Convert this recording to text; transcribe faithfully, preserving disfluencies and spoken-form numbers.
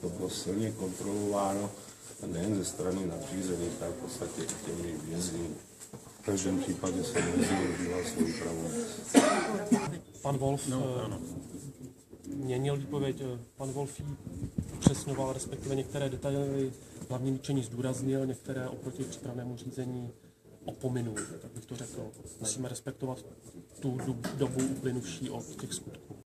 to bylo silně kontrolováno nejen ze strany nadřízených, ale v podstatě i těmi vězni. V každém případě se nevyužila svoji pravomoc. Pan Wolf no, no. měnil výpověď, pan Wolf jí upřesňoval, respektive některé detaily hlavní líčení zdůraznil, některé oproti přípravnému řízení opominul, tak bych to řekl. Musíme respektovat tu dobu uplynuvší od těch skutků.